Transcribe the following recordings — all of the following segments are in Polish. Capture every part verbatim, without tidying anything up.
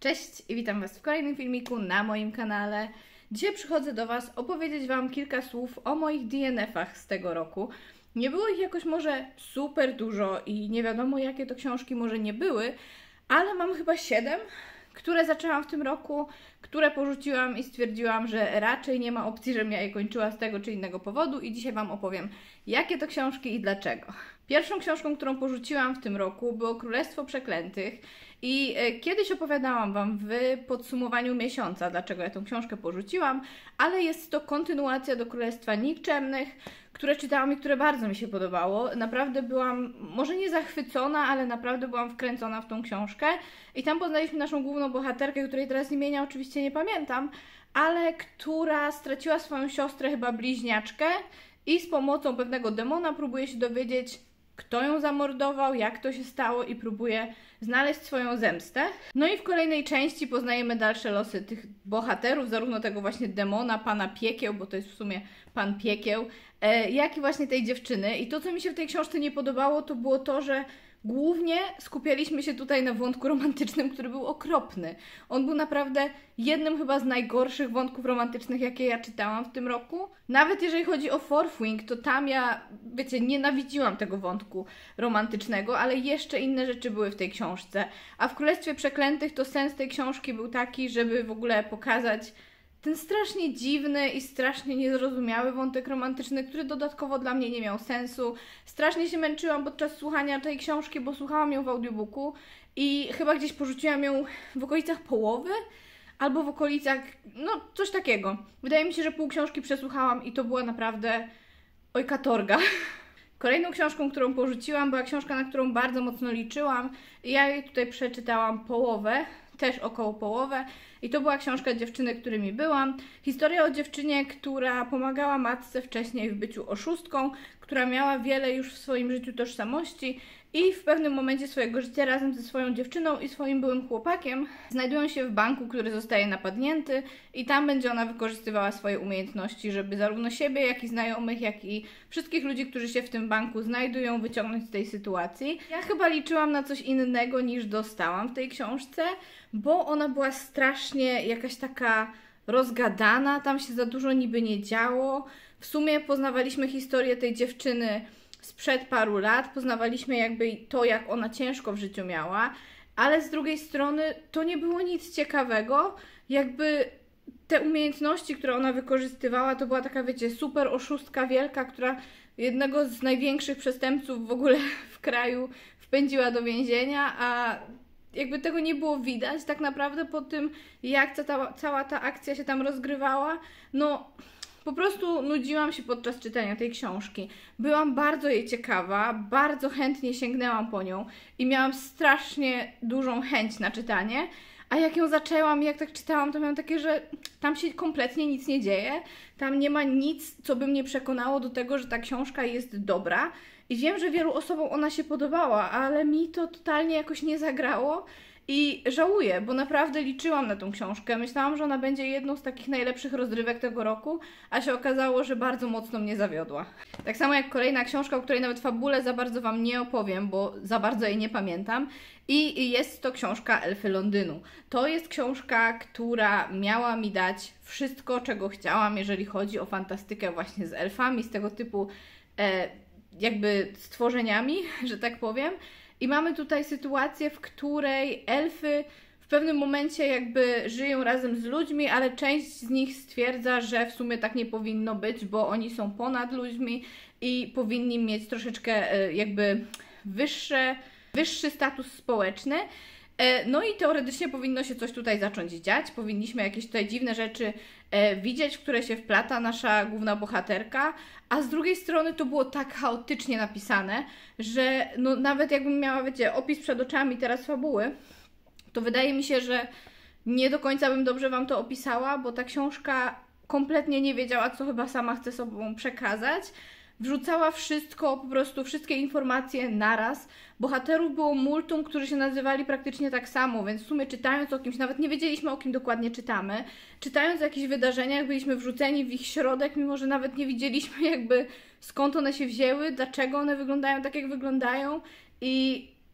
Cześć i witam Was w kolejnym filmiku na moim kanale. Dzisiaj przychodzę do Was opowiedzieć Wam kilka słów o moich D N F-ach z tego roku. Nie było ich jakoś może super dużo i nie wiadomo jakie to książki może nie były, ale mam chyba siedem, które zaczęłam w tym roku, które porzuciłam i stwierdziłam, że raczej nie ma opcji, żebym ja je kończyła z tego czy innego powodu i dzisiaj Wam opowiem, jakie to książki i dlaczego. Pierwszą książką, którą porzuciłam w tym roku, było Królestwo Przeklętych i kiedyś opowiadałam Wam w podsumowaniu miesiąca, dlaczego ja tą książkę porzuciłam, ale jest to kontynuacja do Królestwa Nikczemnych, które czytałam i które bardzo mi się podobało. Naprawdę byłam, może nie zachwycona, ale naprawdę byłam wkręcona w tą książkę i tam poznaliśmy naszą główną bohaterkę, której teraz imienia oczywiście nie pamiętam, ale która straciła swoją siostrę, chyba bliźniaczkę, i z pomocą pewnego demona próbuje się dowiedzieć, kto ją zamordował, jak to się stało i próbuje znaleźć swoją zemstę. No i w kolejnej części poznajemy dalsze losy tych bohaterów, zarówno tego właśnie demona, pana piekieł, bo to jest w sumie pan piekieł, e, jak i właśnie tej dziewczyny. I to, co mi się w tej książce nie podobało, to było to, że głównie skupialiśmy się tutaj na wątku romantycznym, który był okropny. On był naprawdę jednym chyba z najgorszych wątków romantycznych, jakie ja czytałam w tym roku. Nawet jeżeli chodzi o Fourth Wing, to tam ja, wiecie, nienawidziłam tego wątku romantycznego, ale jeszcze inne rzeczy były w tej książce. A w Królestwie Przeklętych to sens tej książki był taki, żeby w ogóle pokazać ten strasznie dziwny i strasznie niezrozumiały wątek romantyczny, który dodatkowo dla mnie nie miał sensu. Strasznie się męczyłam podczas słuchania tej książki, bo słuchałam ją w audiobooku i chyba gdzieś porzuciłam ją w okolicach połowy albo w okolicach, no coś takiego. Wydaje mi się, że pół książki przesłuchałam i to była naprawdę oj katorga. Kolejną książką, którą porzuciłam, była książka, na którą bardzo mocno liczyłam i ja jej tutaj przeczytałam połowę, też około połowę. I to była książka dziewczyny, którymi byłam. Historia o dziewczynie, która pomagała matce wcześniej w byciu oszustką, która miała wiele już w swoim życiu tożsamości i w pewnym momencie swojego życia razem ze swoją dziewczyną i swoim byłym chłopakiem znajdują się w banku, który zostaje napadnięty i tam będzie ona wykorzystywała swoje umiejętności, żeby zarówno siebie, jak i znajomych, jak i wszystkich ludzi, którzy się w tym banku znajdują, wyciągnąć z tej sytuacji. Ja chyba liczyłam na coś innego niż dostałam w tej książce, bo ona była strasznie jakaś taka rozgadana, tam się za dużo niby nie działo. W sumie poznawaliśmy historię tej dziewczyny sprzed paru lat, poznawaliśmy jakby to, jak ona ciężko w życiu miała, ale z drugiej strony to nie było nic ciekawego, jakby te umiejętności, które ona wykorzystywała, to była taka, wiecie, super oszustka wielka, która jednego z największych przestępców w ogóle w kraju wpędziła do więzienia, a jakby tego nie było widać tak naprawdę po tym, jak ta, cała ta akcja się tam rozgrywała. No, po prostu nudziłam się podczas czytania tej książki. Byłam bardzo jej ciekawa, bardzo chętnie sięgnęłam po nią i miałam strasznie dużą chęć na czytanie, a jak ją zaczęłam i jak tak czytałam, to miałam takie, że tam się kompletnie nic nie dzieje, tam nie ma nic, co by mnie przekonało do tego, że ta książka jest dobra. I wiem, że wielu osobom ona się podobała, ale mi to totalnie jakoś nie zagrało i żałuję, bo naprawdę liczyłam na tą książkę. Myślałam, że ona będzie jedną z takich najlepszych rozrywek tego roku, a się okazało, że bardzo mocno mnie zawiodła. Tak samo jak kolejna książka, o której nawet fabule za bardzo Wam nie opowiem, bo za bardzo jej nie pamiętam. I jest to książka Elfy Londynu. To jest książka, która miała mi dać wszystko, czego chciałam, jeżeli chodzi o fantastykę właśnie z elfami, z tego typu e, jakby stworzeniami, że tak powiem. I mamy tutaj sytuację, w której elfy w pewnym momencie jakby żyją razem z ludźmi, ale część z nich stwierdza, że w sumie tak nie powinno być, bo oni są ponad ludźmi i powinni mieć troszeczkę jakby wyższe, wyższy status społeczny. No i teoretycznie powinno się coś tutaj zacząć dziać, powinniśmy jakieś tutaj dziwne rzeczy e, widzieć, w które się wplata nasza główna bohaterka, a z drugiej strony to było tak chaotycznie napisane, że no nawet jakbym miała, wiecie, opis przed oczami teraz fabuły, to wydaje mi się, że nie do końca bym dobrze Wam to opisała, bo ta książka kompletnie nie wiedziała, co chyba sama chce sobą przekazać. Wrzucała wszystko, po prostu wszystkie informacje naraz. Bohaterów było multum, którzy się nazywali praktycznie tak samo, więc w sumie czytając o kimś, nawet nie wiedzieliśmy, o kim dokładnie czytamy. Czytając o jakichś wydarzeniach, byliśmy wrzuceni w ich środek, mimo że nawet nie widzieliśmy jakby skąd one się wzięły, dlaczego one wyglądają tak, jak wyglądają. I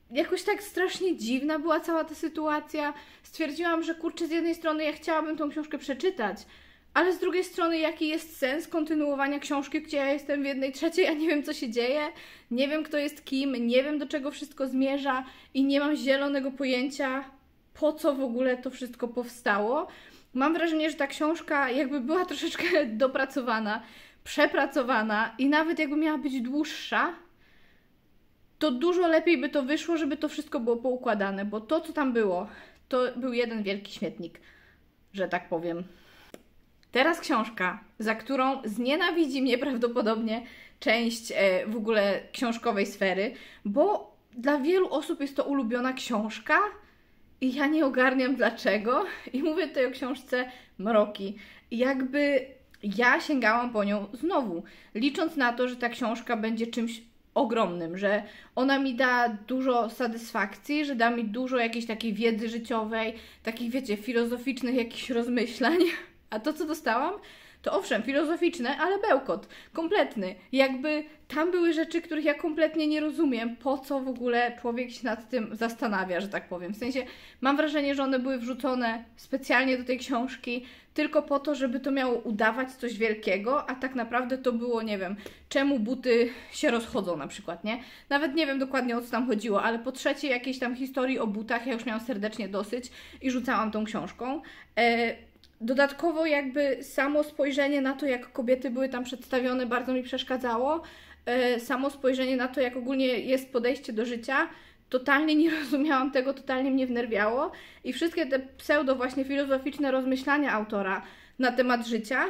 jakoś tak strasznie dziwna była cała ta sytuacja. Stwierdziłam, że kurczę, z jednej strony ja chciałabym tą książkę przeczytać, ale z drugiej strony jaki jest sens kontynuowania książki, gdzie ja jestem w jednej trzeciej, ja nie wiem co się dzieje, nie wiem kto jest kim, nie wiem do czego wszystko zmierza i nie mam zielonego pojęcia, po co w ogóle to wszystko powstało. Mam wrażenie, że ta książka jakby była troszeczkę dopracowana, przepracowana i nawet jakby miała być dłuższa, to dużo lepiej by to wyszło, żeby to wszystko było poukładane, bo to, co tam było, to był jeden wielki śmietnik, że tak powiem. Teraz książka, za którą znienawidzi mnie prawdopodobnie część e, w ogóle książkowej sfery, bo dla wielu osób jest to ulubiona książka i ja nie ogarniam dlaczego. I mówię tutaj o książce Mroki. Jakby ja sięgałam po nią znowu, licząc na to, że ta książka będzie czymś ogromnym, że ona mi da dużo satysfakcji, że da mi dużo jakiejś takiej wiedzy życiowej, takich wiecie, filozoficznych jakichś rozmyślań. A to, co dostałam, to owszem, filozoficzne, ale bełkot, kompletny. Jakby tam były rzeczy, których ja kompletnie nie rozumiem, po co w ogóle człowiek się nad tym zastanawia, że tak powiem. W sensie mam wrażenie, że one były wrzucone specjalnie do tej książki tylko po to, żeby to miało udawać coś wielkiego, a tak naprawdę to było, nie wiem, czemu buty się rozchodzą na przykład, nie? Nawet nie wiem dokładnie o co tam chodziło, ale po trzeciej jakiejś tam historii o butach ja już miałam serdecznie dosyć i rzucałam tą książką. E Dodatkowo jakby samo spojrzenie na to, jak kobiety były tam przedstawione, bardzo mi przeszkadzało. Samo spojrzenie na to, jak ogólnie jest podejście do życia, totalnie nie rozumiałam tego, totalnie mnie wnerwiało. I wszystkie te pseudo właśnie filozoficzne rozmyślania autora na temat życia,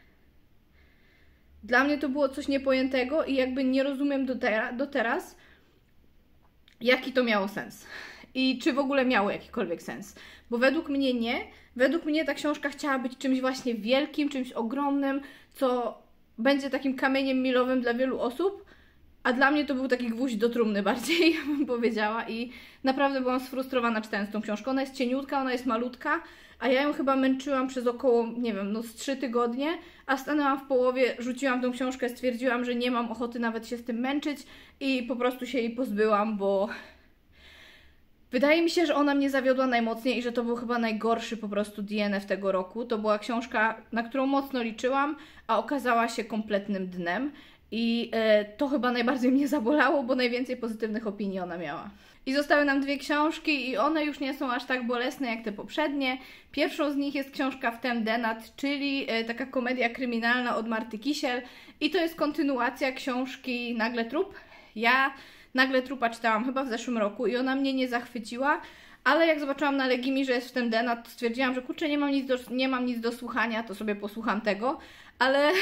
dla mnie to było coś niepojętego i jakby nie rozumiem do, te do teraz, jaki to miało sens. I czy w ogóle miało jakikolwiek sens. Bo według mnie nie. Według mnie ta książka chciała być czymś właśnie wielkim, czymś ogromnym, co będzie takim kamieniem milowym dla wielu osób, a dla mnie to był taki gwóźdź do trumny bardziej, bym powiedziała. I naprawdę byłam sfrustrowana czytając tą książkę. Ona jest cieniutka, ona jest malutka, a ja ją chyba męczyłam przez około, nie wiem, no z trzy tygodnie, a stanęłam w połowie, rzuciłam tą książkę, stwierdziłam, że nie mam ochoty nawet się z tym męczyć i po prostu się jej pozbyłam, bo wydaje mi się, że ona mnie zawiodła najmocniej i że to był chyba najgorszy po prostu D N F tego roku. To była książka, na którą mocno liczyłam, a okazała się kompletnym dnem. I e, to chyba najbardziej mnie zabolało, bo najwięcej pozytywnych opinii ona miała. I zostały nam dwie książki i one już nie są aż tak bolesne jak te poprzednie. Pierwszą z nich jest książka Wtem Denat, czyli e, taka komedia kryminalna od Marty Kisiel. I to jest kontynuacja książki Nagle Trup. Ja Nagle Trupa czytałam chyba w zeszłym roku i ona mnie nie zachwyciła, ale jak zobaczyłam na Legimi, że jest Wtem Denat, to stwierdziłam, że kurczę, nie mam nic do, nie mam nic do słuchania, to sobie posłucham tego, ale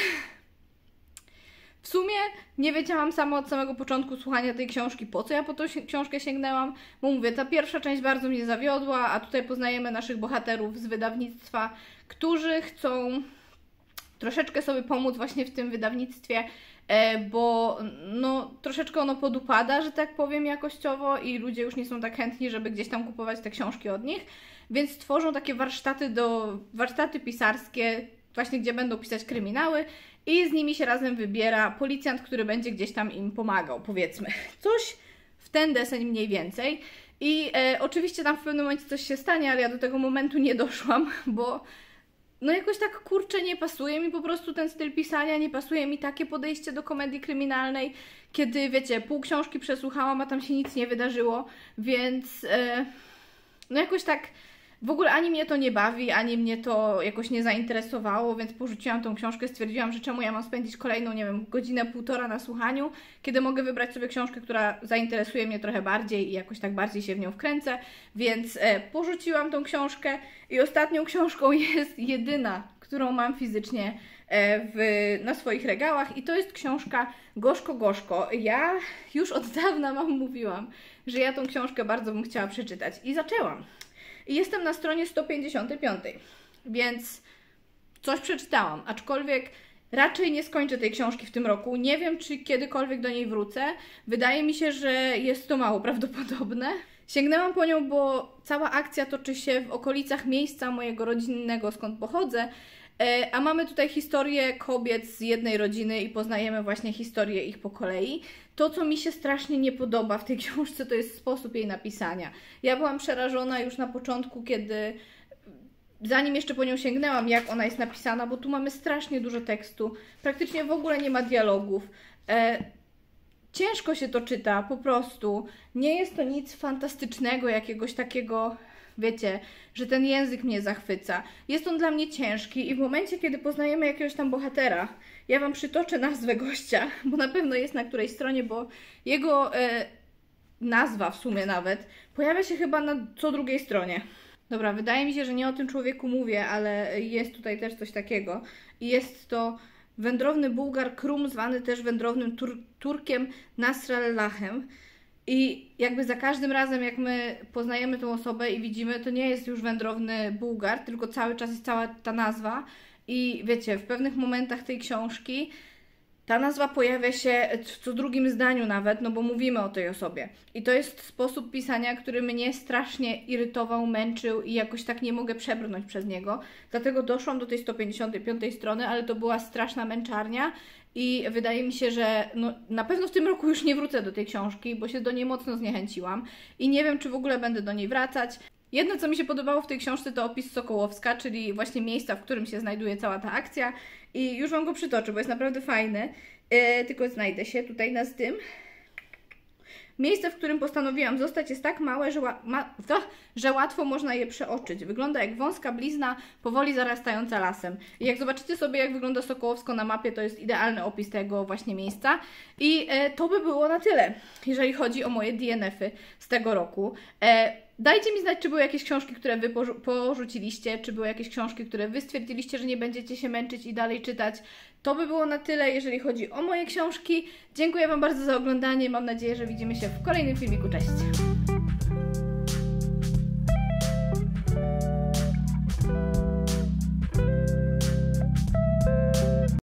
w sumie nie wiedziałam sama od samego początku słuchania tej książki, po co ja po tą książkę sięgnęłam, bo mówię, ta pierwsza część bardzo mnie zawiodła, a tutaj poznajemy naszych bohaterów z wydawnictwa, którzy chcą troszeczkę sobie pomóc właśnie w tym wydawnictwie, bo no, troszeczkę ono podupada, że tak powiem, jakościowo i ludzie już nie są tak chętni, żeby gdzieś tam kupować te książki od nich, więc tworzą takie warsztaty, do, warsztaty pisarskie, właśnie gdzie będą pisać kryminały i z nimi się razem wybiera policjant, który będzie gdzieś tam im pomagał, powiedzmy. Coś w ten deseń mniej więcej. I e, oczywiście tam w pewnym momencie coś się stanie, ale ja do tego momentu nie doszłam, bo no jakoś tak kurczę nie pasuje mi po prostu ten styl pisania, nie pasuje mi takie podejście do komedii kryminalnej, kiedy wiecie, pół książki przesłuchałam, a tam się nic nie wydarzyło, więc e, no jakoś tak w ogóle ani mnie to nie bawi, ani mnie to jakoś nie zainteresowało, więc porzuciłam tą książkę, stwierdziłam, że czemu ja mam spędzić kolejną, nie wiem, godzinę, półtora na słuchaniu, kiedy mogę wybrać sobie książkę, która zainteresuje mnie trochę bardziej i jakoś tak bardziej się w nią wkręcę, więc e, porzuciłam tą książkę i ostatnią książką jest jedyna, którą mam fizycznie e, w, na swoich regałach i to jest książka Gorzko Gorzko. Ja już od dawna Wam mówiłam, że ja tą książkę bardzo bym chciała przeczytać i zaczęłam. I jestem na stronie sto pięćdziesiątej piątej, więc coś przeczytałam, aczkolwiek raczej nie skończę tej książki w tym roku. Nie wiem, czy kiedykolwiek do niej wrócę. Wydaje mi się, że jest to mało prawdopodobne. Sięgnęłam po nią, bo cała akcja toczy się w okolicach miejsca mojego rodzinnego, skąd pochodzę. A mamy tutaj historię kobiet z jednej rodziny i poznajemy właśnie historię ich po kolei. To, co mi się strasznie nie podoba w tej książce, to jest sposób jej napisania. Ja byłam przerażona już na początku, kiedy zanim jeszcze po nią sięgnęłam, jak ona jest napisana, bo tu mamy strasznie dużo tekstu, praktycznie w ogóle nie ma dialogów. E, ciężko się to czyta, po prostu. Nie jest to nic fantastycznego, jakiegoś takiego, wiecie, że ten język mnie zachwyca. Jest on dla mnie ciężki i w momencie, kiedy poznajemy jakiegoś tam bohatera, ja Wam przytoczę nazwę gościa, bo na pewno jest na której stronie, bo jego e, nazwa w sumie nawet pojawia się chyba na co drugiej stronie. Dobra, wydaje mi się, że nie o tym człowieku mówię, ale jest tutaj też coś takiego. I jest to wędrowny Bułgar Krum, zwany też wędrownym tur Turkiem Nasrallahem. I jakby za każdym razem, jak my poznajemy tą osobę i widzimy, to nie jest już wędrowny Bułgar, tylko cały czas jest cała ta nazwa. I wiecie, w pewnych momentach tej książki ta nazwa pojawia się w co drugim zdaniu nawet, no bo mówimy o tej osobie. I to jest sposób pisania, który mnie strasznie irytował, męczył i jakoś tak nie mogę przebrnąć przez niego. Dlatego doszłam do tej sto pięćdziesiątej piątej strony, ale to była straszna męczarnia i wydaje mi się, że no, na pewno w tym roku już nie wrócę do tej książki, bo się do niej mocno zniechęciłam i nie wiem, czy w ogóle będę do niej wracać. Jedno, co mi się podobało w tej książce, to opis Sokołowska, czyli właśnie miejsca, w którym się znajduje cała ta akcja. I już Wam go przytoczę, bo jest naprawdę fajny. Yy, tylko znajdę się tutaj na z tym. Miejsce, w którym postanowiłam zostać, jest tak małe, że, ma że łatwo można je przeoczyć. Wygląda jak wąska blizna, powoli zarastająca lasem. I jak zobaczycie sobie, jak wygląda Sokołowsko na mapie, to jest idealny opis tego właśnie miejsca. I e, to by było na tyle, jeżeli chodzi o moje D N F-y z tego roku. E, Dajcie mi znać, czy były jakieś książki, które Wy porzuciliście, czy były jakieś książki, które Wy stwierdziliście, że nie będziecie się męczyć i dalej czytać. To by było na tyle, jeżeli chodzi o moje książki. Dziękuję Wam bardzo za oglądanie. Mam nadzieję, że widzimy się w kolejnym filmiku. Cześć!